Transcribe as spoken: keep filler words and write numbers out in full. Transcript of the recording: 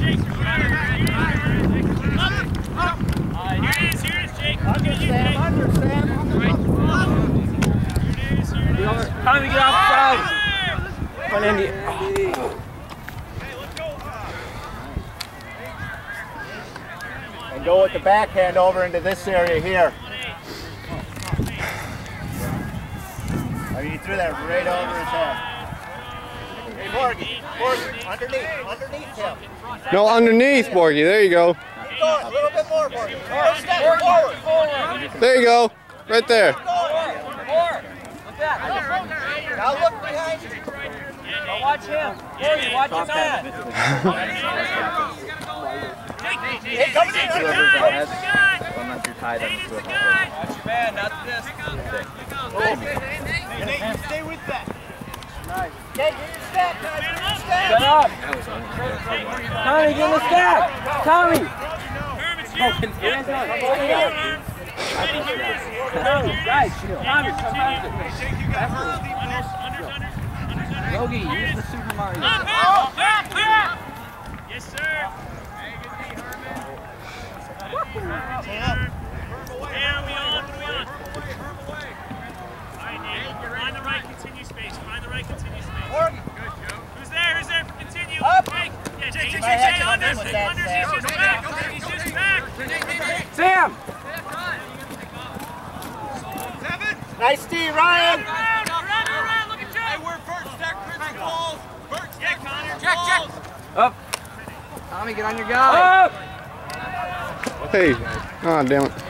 Time to get outside. Come on, Indy. And go with the backhand over into this area here. I mean, you threw that right over his head. Hey, Morgan, Morgan, underneath, underneath him. No, underneath, Borgie. There you go. Keep going, a little bit more, Morgan. Step forward, forward. There you go. Right there. Now look behind you. Now watch him. Morgan, watch his hand. Hey, come in. Unless you're tied up to it. Watch your man, not this. Stay with that. Nice. Okay, get your stack, guys. Get your stack. Shut up. Tommy, get in the stack. Tommy. Tommy, guys, Tommy, come back. Logie, use the Super Mario. Yes, sir. Yeah, we on? What are we on? Alright, Nate. Find the right continue space. Find the right continue space. Who's there? Who's there for continue? Up. Jake. Yeah, Jake. Jake, Jake, Jake. Unders. Unders. He's just back. He's just back. Sam! Seven. Nice D, Ryan. Around, around, around. Look at Jake. Hey, we're first. Stack Chris balls. First. Yeah, Connor. Check, check. Up. Tommy, get on your guy. Up. Hey. Oh, damn it.